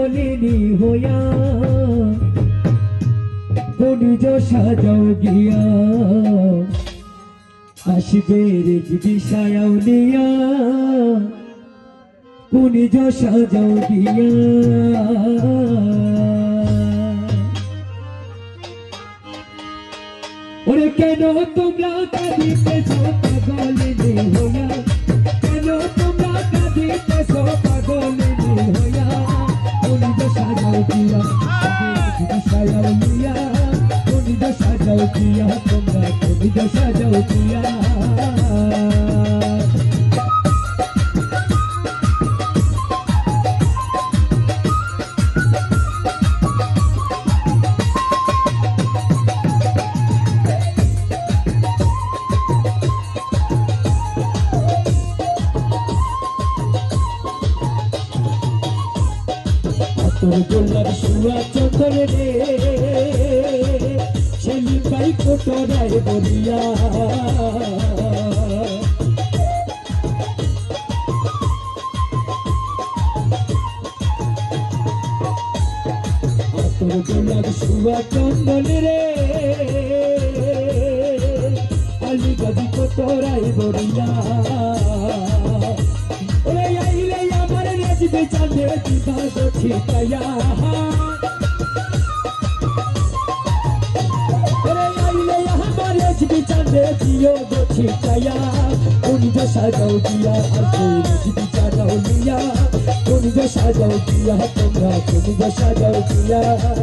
পাগলিনী হইয়া কনিজ সাজাও গিয়া আসবে রেজবি সায়াউলিয়া কনিজ সাজাও গিয়া ওরে কেন তোমরা কাঁদিতেছ পাগলিনী হইয়া কেন তোমরা কাঁদিতেছ পাগলিনী হইয়া কনিজ সাজাও গিয়া সায়াউলিয়া কনিজ সাজাও গিয়া তোমরা কনিজ সাজাও গিয়া গোলাপ শুয়া চন্দন রে ছেলি ভাই কোটরায় বলিয়া গোলাপ শুয়া চন্দন রে আলি গাজি কোটরায় বলিয়া ওরে আইলে আমার রেজবে চাঁদে দিবা ছিটাইয়া ওরে আইলে আমার রেজবে চাঁদে দিও গো ছিটাইয়া কনিজ সাজাও গিয়া আসবে রেজবে চাঁদাউলিয়া কনিজ সাজাও গিয়া তোমরা কনিজ সাজাও গিয়া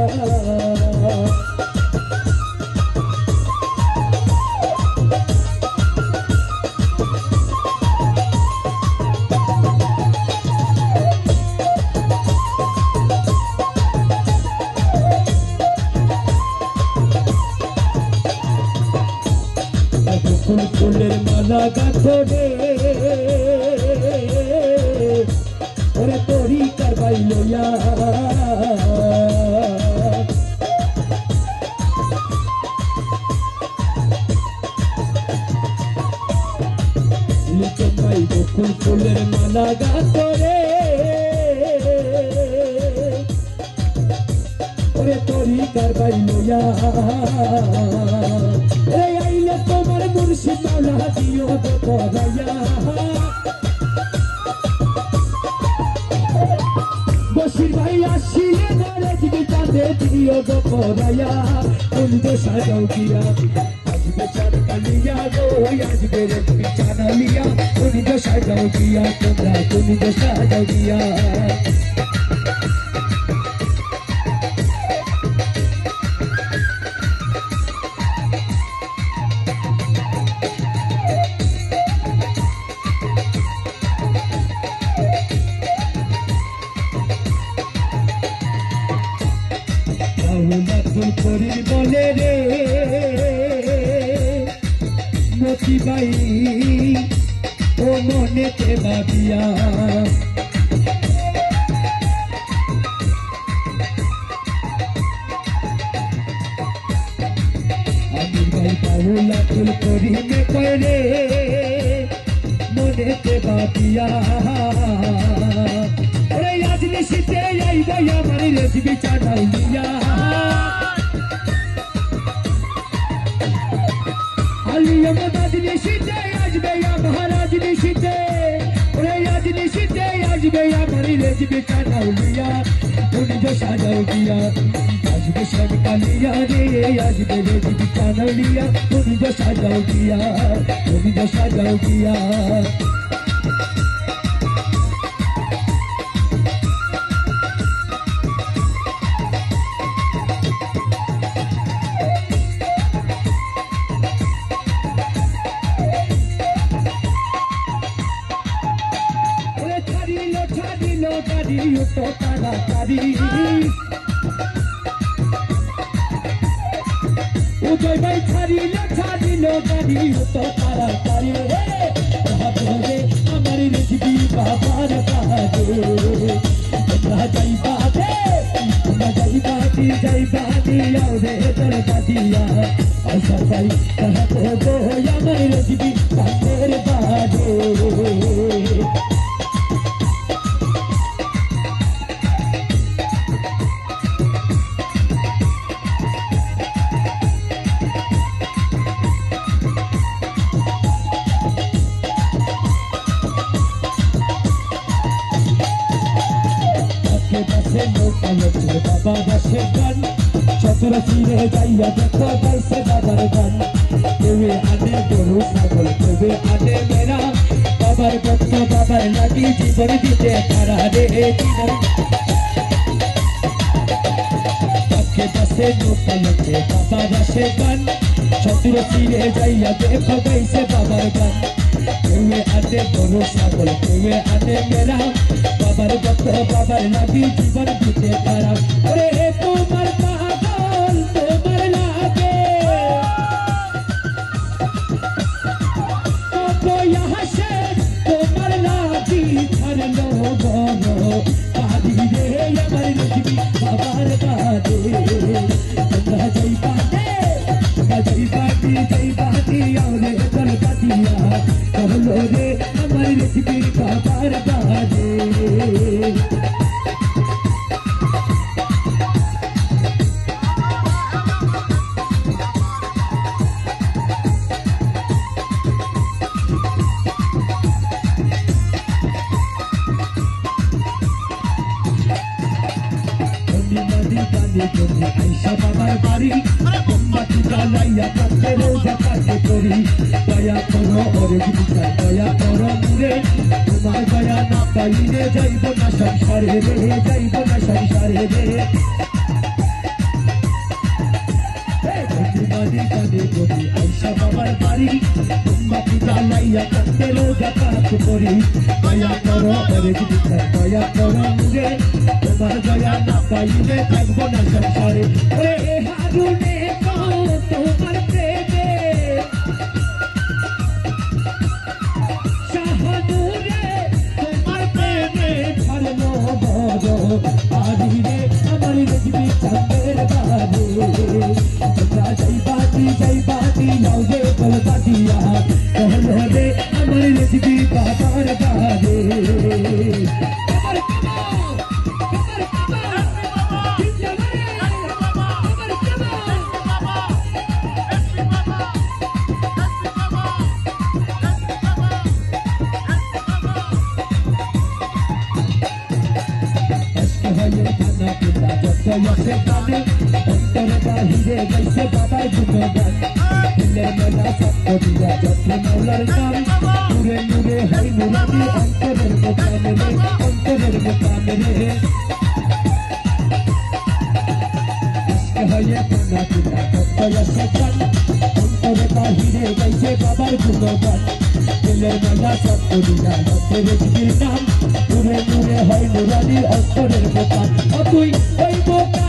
ফুলের মালা গাঁথো রে ওরে তোরি কারবাই লইয়া লিখে ভাই বকুল ফুলের মালা গাঁথো রে ওরে তোরি কারবাই লইয়া তোমার মুর্শিদ মাওলা দিও গো পরাইয়া বশির ভাই আসিলে রেজবি চাঁদে দিও গো পরাইয়া কনিজ সাজাও গিয়া আসবে চাঁদ কালিয়া গো আসবে রেজবি চাঁদালিয়া কনিজ সাজাও গিয়া তোমরা কনিজ সাজাও গিয়া করির বলে রে মতি ভাই ও মনেতে ভাবিয়া আমি ভাই বাউলা ফুল করি মে করে মনেতে ভাবিয়া ওরে আজ নিশিতে আইবা আমার রেজবি চাঁদাউলিয়া আলিয়া মদাজ নিশিতে আসবে মহারাজ নিশিতে ওরে আজ নিশিতে আসবে আমার রেজবি চাঁদাউলিয়া কনিজ সাজাও গিয়া আসবে সব কালিয়া রে আসবে রেজবি চাঁদাউলিয়া কনিজ সাজাও গিয়া কনিজ সাজাও গিয়া তো তাড়াতাড়ি উদয় ভাই ছাড়িল গাড়ি তো তাড়াতাড়ি আমার রেজবি বাবার কাজে যাইবা দে যাইবা দিয়া রে তোর কাদিয়া সবাই গো আমার রেজবি বাবার বাজে আজকে বাসে নৌকা লোকে বাবা বাসে গান চতুর ফিরে যাইয়া দেখো গাইছে বাবার গান কেউে আনে গরু ছাগল কেউে আনে মেরা বাবার ভক্ত বাবার লাগি জীবন দিতে তারা রে জীবন আজকে বাসে নৌকা লোকে বাবা বাসে গান চতুর ফিরে যাইয়া দেখো গাইছে বাবার গান কেউে আনে গরু ছাগল কেউে আনে মেরা বাবার ভক্ত বাবার লাগি জীবন দিতে তারা ওরে তোমার পাগল তোমার লাগে কই হাসে তোমার লাগি ছাড়লো গো পাদি রে আমার রজবি বাবার বাদে তোমরা যাই বাদি আরে কলকাতিয়া कहलो रे हमारी रेसिपी बाबर बादे आयशा बाबार बाड़ी मोमबाती জ্বালাইয়া কাছে রোজা কাছে করি দয়া করো ওরে জীবিকা দয়া করো মুরে তোমার দয়া না পাইলে যাইব না সংসারে রে যাইব না সংসারে রে আয়শা বাবার বাড়ি মোমবাতি জ্বালাইয়া কাছে রোজা কাছে করি দয়া করো ওরে জীবিকা দয়া করো মুরে তোমার দয়া না পাইলে থাকব না সংসারে ওরে হারুনে তোমার প্রেমে শাহানুরে তোমার প্রেমে ছাড়লো বড় আদি রে আমার রজবি চাঁদের বাদে তোমরা যাই বাতি লাও রে কলকাতিয়া कहलो রে আমার রজবি বাবার বাদে से गाने अंतर बाहिरे जैसे बाबा गुणगान दिले मेला सबको दिया जैसे मौलार नाम नूरे नूरे है नूरानी अंतरेर मुकाम रे इसके है ये गाना पिता जैसे से गान अंतर बाहिरे जैसे बाबा गुणगान दिले मेला सबको दिया जैसे रजबीर नाम नूरे नूरे है नूरानी अंतरेर मुकाम अतुई ओई बोका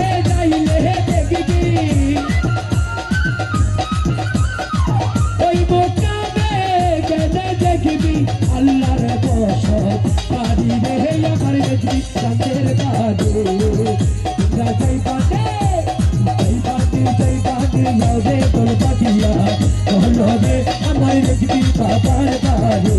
हमारे रजबी बाबर बादे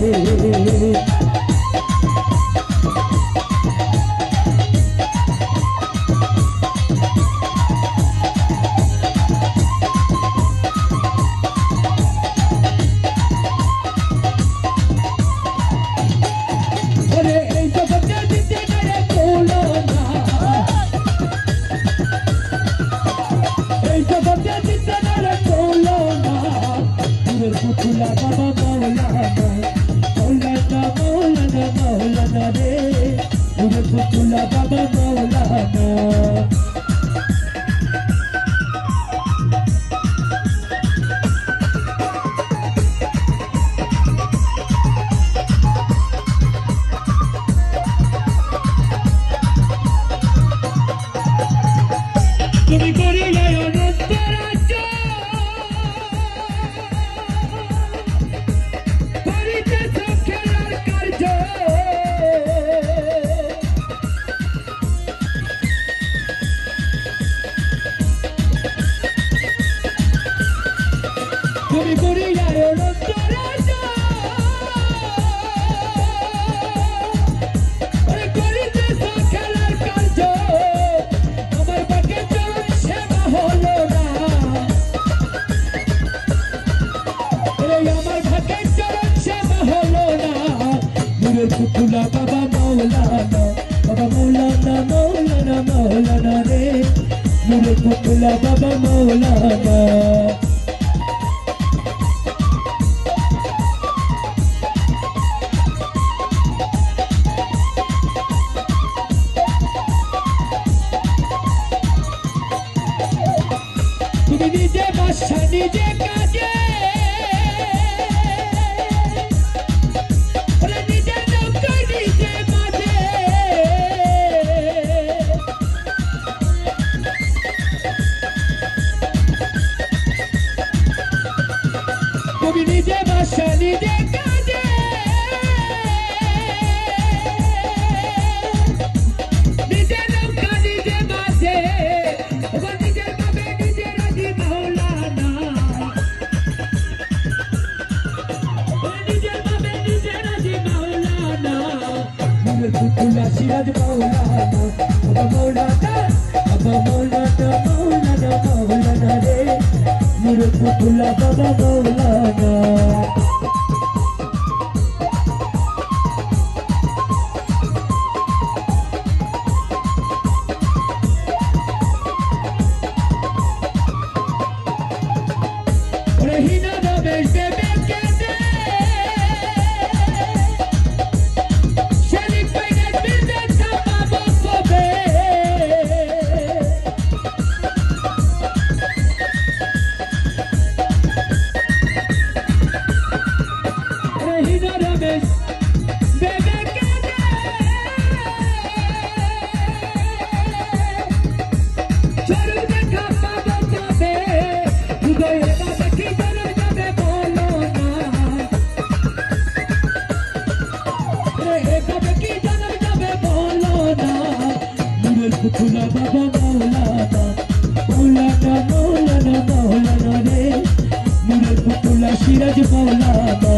Baba Maulana मौलाना रे नूरे पुतला बाबा मौलाना তুমি নিজে বাসা নিজে কাজে নিজে নৌকা নিজে মাঝে তুমি নিজে বাসা নিজে কাজে নিজে নৌকা নিজে মাঝে पुतला सिराज मौलाना मौलाना मौलाना मौलाना मौलाना रे मेरे पुतला बाबा मौलाना हिना रमेश बेबे के पुतला बाबा मौलाना मौलाना मौलाना मौलाना रे मेरे पुतला सिराज मौलाना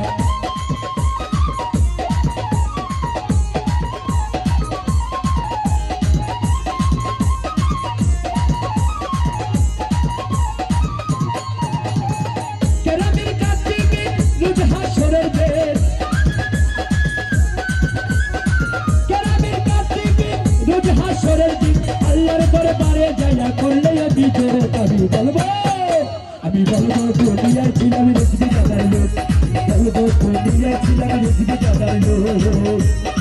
আমি বলবো দুনিয়া ছিলাম রেসিপি দাদার লোক বলবো দুনিয়া ছিলাম রেসিপি দাদার লোক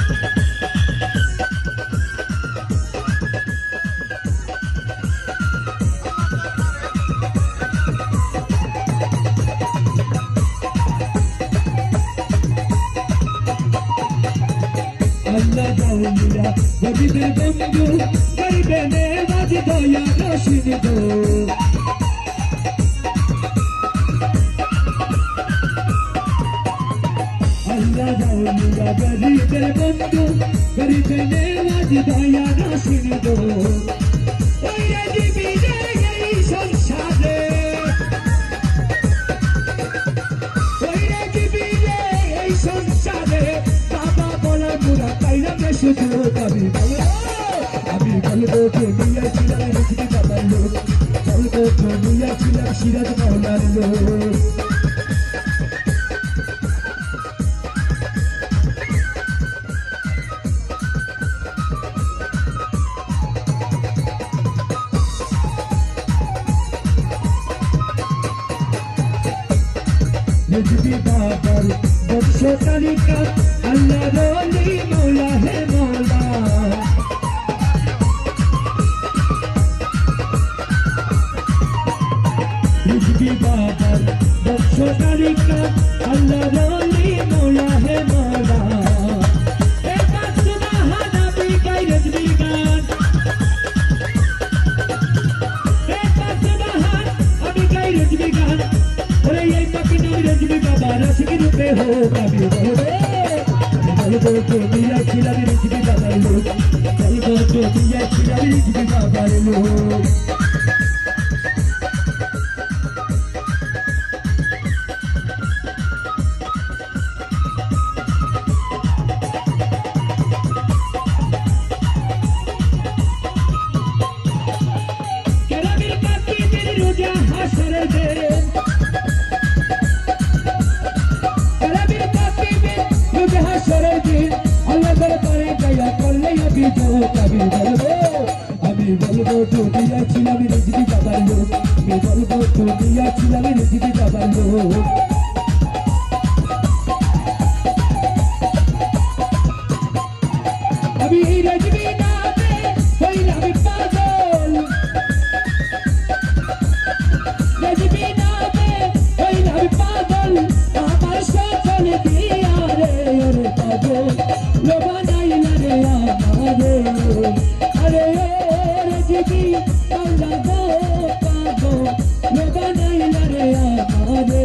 আল্লাহ দাউলিয়া গরিবের বন্ধু গরিবে নেওয়াজ দয়া রশিদ দো আল্লাহ দাউলিয়া গরিবের বন্ধু গরিবে নেওয়াজ দয়া রশিদ দো ওই জীবিতে এই সংসারে ওই জীবিতে এই সংসারে বাবা বলা মুরা তাইরা শুধু আমি বলবো দুনিয়া ছিলাম রেসিপি দাদার লোক বলবো দুনিয়া ছিলাম সিরাজ মৌলার লোক রেসিপি বাবার বংশ তালিকা আল্লাহ রলি মৌলা হে মৌলা রেসিপি বাবার বংশ তালিকা আল্লাহ রলি মৌলা হে মৌলা এবার সুবহান আমি গাই রেসিপি গান এবার সুবহান আমি গাই রেসিপি গান ওরে এই পাখি নাম রেসিপি বাবা রাশিকি রূপে হোক আমি বলবো দুনিয়া ছিলাম রেসিপি দাদার লোক বলবো দুনিয়া ছিলাম রেসিপি দাদার লোক কেরামের পাখি মেরে রোজা হাসরের দিন কেরামের পাখি মেরে রোজা হাসরের দিন আল্লাহ দরবারে দয়া করলে আমি তো কবি বলবো আমি বলবো দুনিয়া ছিলাম রেজবি বাবার লোক, আমি বলবো দুনিয়া ছিলাম রেজবি বাবার লোক। আমি রেজবি নামে হইলাম পাগল, রেজবি নামে হইলাম পাগল, আমার সকল দিয়া রে ওরে পাগল লোবানাইলা রে আমারে। আরে ও রেজবি আল্লাহ গো পাগল লোবানাইলা রে আমারে।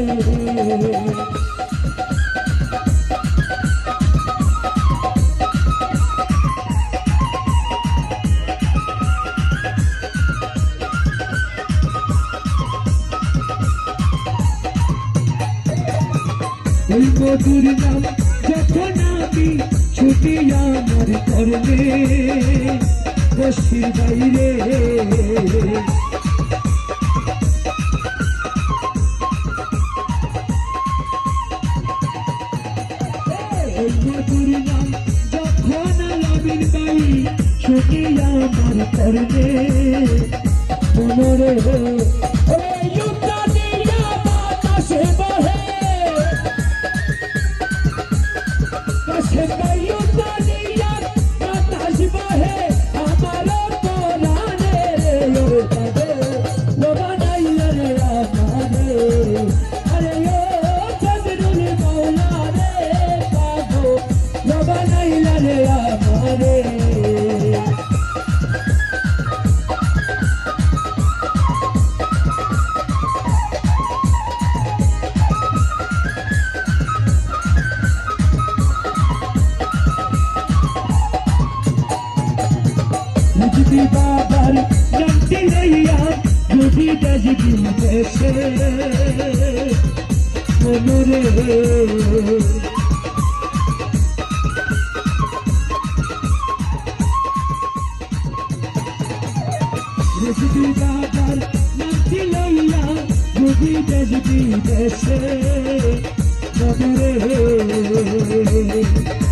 ওই মধুর নাম যখন আমি ছুটি আমার করবে বস্তির বাইরে, ওই মধুর নাম যখন লাবিন বাই ছুটি আমার করবে মনরে। বাতাসে বহে বাতাস বহে আমার পরাণে রে পাগল লোবানাইলা রে আমারে। আরে ও চন্দ্রুল মৌলা রে পাগল লোবানাইলা রে আমারে। রেজবি বাবার নামটি লইয়া যদি রেজবি দেশে মনরে। রেজবি বাবার নামটি লইয়া যদি রেজবি দেশে মনরে।